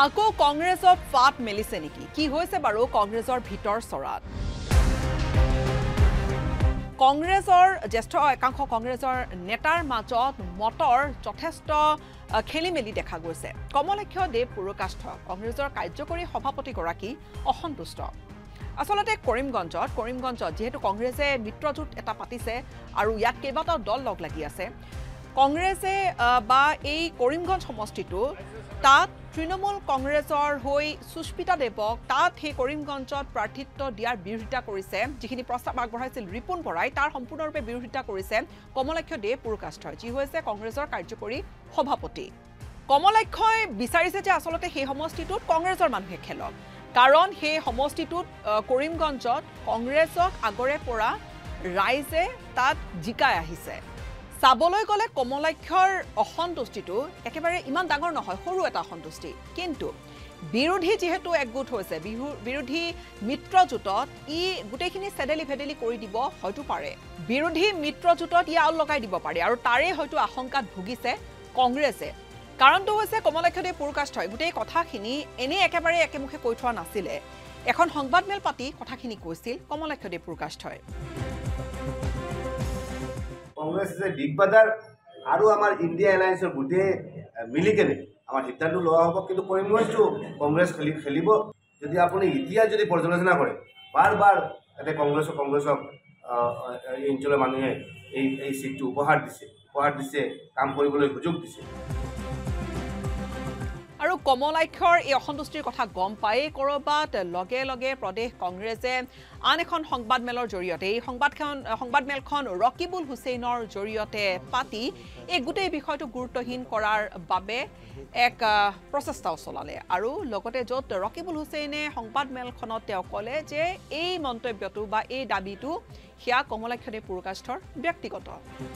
আকৌ কংগ্ৰেছক ফাট মেলিছে নেকি কি হৈছে বাৰু কংগ্ৰেছৰ ভিতৰ চৰাত কংগ্ৰেছৰ জ্যেষ্ঠ একাংশ কংগ্ৰেছৰ নেতাৰ মাজত মতৰ যথেষ্ট খেলিমেলি দেখা গৈছে কমলাক্ষ দেৱ পুৰকাষ্ঠ কংগ্ৰেছৰ কাৰ্যকৰী সভাপতিগৰাকী অসন্তুষ্ট আসলতে কৰিমগঞ্জত যেহেতু কংগ্ৰেছে মিত্ৰজোঁট এটা পাতিছে আৰু ইয়াত কেইবাটাও দল লগ লাগি আছে কংগ্ৰেছে বা এই কৰিমগঞ্জ সমষ্টিটো তাত তৃণমূল কংগ্ৰেছৰ হৈ সুস্মিতা দেৱক তাত সেই কৰিমগঞ্জত প্ৰাৰ্থিত্ব দিয়াৰ বিৰোধিতা কৰিছে যিখিনি প্ৰস্তাৱ আগবঢ়াইছিল ৰিপুন বৰাই তাৰ সম্পূৰ্ণৰূপে বিৰোধিতা কৰিছে কমলাক্ষ দেৱ পুৰকাষ্ঠই যি হৈছে কংগ্ৰেছৰ কাৰ্যকৰী সভাপতি কমলাক্ষই বিচাৰিছে যে আসলতে সেই সমষ্টিটোত কংগ্ৰেছৰ মানুহে খেলক কাৰণ সেই সমষ্টিটোত কৰিমগঞ্জত কংগ্ৰেছক আগৰে পৰা ৰাইজে তাত জিকাই আহিছে চাবলৈ গ'লে কমলাক্ষৰ অসন্তুষ্টিটো একেবাৰে ইমান ডাঙৰ নহয় সৰু এটা অসন্তুষ্টি কিন্তু বিৰোধী যেহেতু একগোট হৈছে বিৰোধী মিত্ৰজোঁটত ই গোটেইখিনি চেডেলি ভেডেলি কৰি দিব হয়তো পাৰে বিৰোধী মিত্ৰজোঁটত ই আউল লগাই দিব পাৰে আৰু তাৰে হয়তো আশংকাত ভুগিছে কংগ্ৰেছে কাৰণটো হৈছে কমলাক্ষ দেৱ পুৰকাষ্ঠই গোটেই কথাখিনি এনে একেবাৰে একেমুখে কৈ থোৱা নাছিলে এখন সংবাদমেল পাতি কথাখিনি কৈছিল কমলাক্ষ দেৱ পুৰকাষ্ঠই কংগ্ৰেছ যে দিগবাদাৰ আৰু আমাৰ ইণ্ডিয়া এলায়েন্সৰ গোটেই মিলিকেনে আমাৰ সিদ্ধান্ত লোৱা হ'ব কিন্তু কৰিমগঞ্জটো কংগ্ৰেছ খেলিব যদি আপুনি এতিয়া যদি পৰ্যালোচনা কৰে বাৰ ইয়াতে কংগ্ৰেছক এই অঞ্চলৰ মানুহে এই চিটটো উপহাৰ দিছে কাম কৰিবলৈ সুযোগ দিছে আৰু কমলাক্ষৰ এই অসন্তুষ্টিৰ কথা গম পায়ে কৰবাত লগে লগে প্ৰদেশ কংগ্ৰেছে আন এখন সংবাদমেলৰ জৰিয়তে এই সংবাদমেলখন ৰকিবুল হুছেইনৰ জৰিয়তে পাতি এই গোটেই বিষয়টো গুৰুত্বহীন কৰাৰ বাবে এক প্ৰচেষ্টাও চলালে আৰু লগতে য'ত ৰকিবুল হুছেইনে সংবাদমেলখনত তেওঁ ক'লে যে এই মন্তব্যটো বা এই দাবীটো সেয়া কমলাক্ষ দেৱ পুৰকাষ্ঠৰ ব্যক্তিগত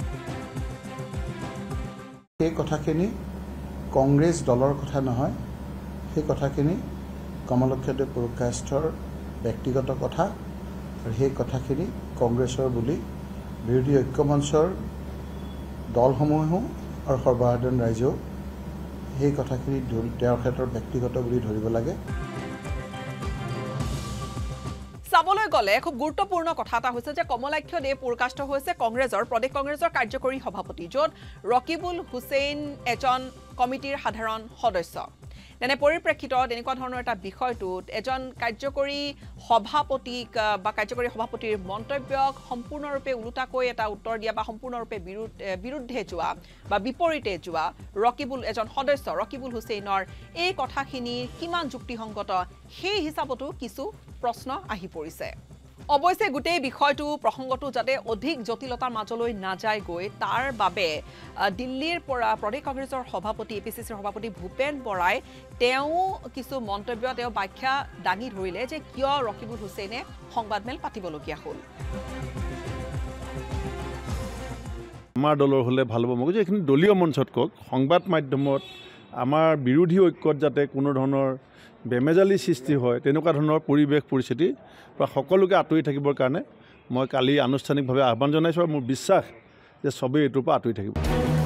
এই কথাখিনি কংগ্ৰেছ দলৰ কথা নহয় সেই কথাখিনি কমলাক্ষ দেৱ পুৰকাষ্ঠৰ ব্যক্তিগত কথা আৰু সেই কথাখিনি কংগ্ৰেছৰ বুলি বিৰোধী ঐক্যমঞ্চৰ দলসমূহেও আৰু সৰ্বসাধাৰণ ৰাইজেও সেই কথাখিনি তেওঁৰ ক্ষেত্ৰত ব্যক্তিগত বুলি ধৰিব লাগে চাবলৈ গ'লে খুব গুৰুত্বপূৰ্ণ কথা এটা হৈছে যে কমলাক্ষ দেৱ পুৰকাষ্ঠ হৈছে কংগ্ৰেছৰ প্ৰদেশ কংগ্ৰেছৰ কাৰ্যকৰী সভাপতি য'ত ৰকিবুল হুছেইন এজন কমিটিৰ সাধাৰণ সদস্য তেনে পৰিপ্ৰেক্ষিতত এনেকুৱা ধৰণৰ এটা বিষয়টোত এজন কাৰ্যকৰী সভাপতিক বা কাৰ্যকৰী সভাপতিৰ মন্তব্যক সম্পূৰ্ণৰূপে উলুটাকৈ এটা উত্তৰ দিয়া বা সম্পূৰ্ণৰূপে বিৰুদ্ধে যোৱা বা বিপৰীতে যোৱা এজন সদস্য ৰকিবুল হুছেইনৰ এই কথাখিনি কিমান যুক্তিসংগত সেই হিচাপতো কিছু প্ৰশ্ন আহি পৰিছে অৱশ্যে গোটেই বিষয়টো প্ৰসংগটো যাতে অধিক জটিলতাৰ মাজলৈ নাযায় গৈ তাৰ বাবে দিল্লীৰ পৰা প্ৰদেশ কংগ্ৰেছৰ সভাপতি এপিচিচিৰ সভাপতি ভূপেন বৰাই তেওঁ কিছু মন্তব্য তেওঁ ব্যাখ্যা দাঙি ধৰিলে যে কিয় ৰকিবুল হুছেইনে সংবাদমেল পাতিবলগীয়া হ'ল আমাৰ দলৰ হ'লে ভাল হ'ব মই যে এইখিনি দলীয় মঞ্চত কওক সংবাদ মাধ্যমত আমাৰ বিৰোধী ঐক্যত যাতে কোনো ধৰণৰ বেমেজালি সৃষ্টি হয় তেনেকুৱা ধৰণৰ পৰিৱেশ পৰিস্থিতি বা সকলোকে আঁতৰি থাকিবৰ কাৰণে মই কালি আনুষ্ঠানিকভাৱে আহ্বান জনাইছোঁ আৰু মোৰ বিশ্বাস যে সবেই এইটোৰ পৰা আঁতৰি থাকিব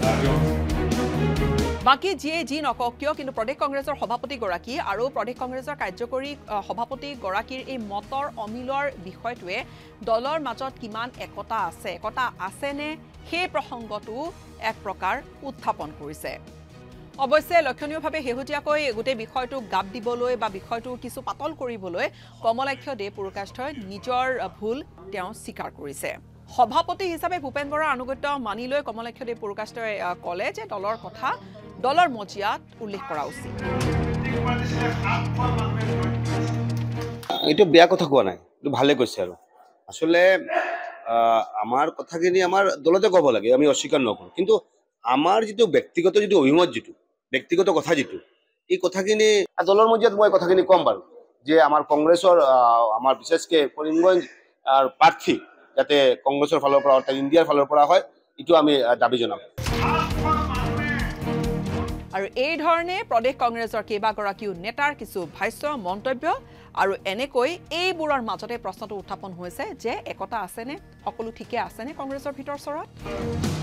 বাকি যি নকক কিয় কিন্তু প্ৰদেশ কংগ্ৰেছৰ সভাপতিগৰাকী আৰু প্ৰদেশ কংগ্ৰেছৰ কাৰ্যকৰী সভাপতিগৰাকীৰ এই মতৰ অমিলৰ বিষয়টোৱে দলৰ মাজত কিমান একতা আছেনে সেই প্ৰসংগটো এক প্ৰকাৰ উত্থাপন কৰিছে অৱশ্যে লক্ষণীয়ভাৱে শেহতীয়াকৈ গোটেই বিষয়টোক গাপ দিবলৈ বা বিষয়টো কিছু পাতল কৰিবলৈ কমলাক্ষ দেৱ পুৰকাষ্ঠই নিজৰ ভুল তেওঁ স্বীকাৰ কৰিছে সভাপতি হিচাপে ভূপেন বৰাৰ আনুগত্য মানি লৈ কমলাক্ষ দেৱ পুৰকাষ্ঠই ক'লে যে দলৰ কথা দলৰ মজিয়াত উল্লেখ কৰা উচিত এইটো বেয়া কথা কোৱা নাই এইটো ভালে কৈছে আৰু আসলে আমাৰ কথাখিনি আমাৰ দলতে ক'ব লাগে আমি অস্বীকাৰ নকৰোঁ কিন্তু আমাৰ যিটো ব্যক্তিগত যিটো অভিমত ব্যক্তিগত কথা এই কথাখিনি দলৰ মজিয়াত মই কথাখিনি কম বাৰু যে আমাৰ কংগ্ৰেছৰ আমাৰ বিশেষকৈ কৰিমগঞ্জ প্ৰাৰ্থী যাতে কংগ্ৰেছৰ ফালৰ পৰা অৰ্থাৎ ইণ্ডিয়াৰ ফালৰ পৰা হয় এইটো আমি দাবী জনাম আৰু এই ধৰণে প্ৰদেশ কংগ্ৰেছৰ কেইবাগৰাকীও নেতাৰ কিছু ভাষ্য মন্তব্য আৰু এনেকৈ এইবোৰৰ মাজতে প্ৰশ্নটো উত্থাপন হৈছে যে একতা আছেনে সকলো ঠিকে আছেনে কংগ্ৰেছৰ ভিতৰ চৰত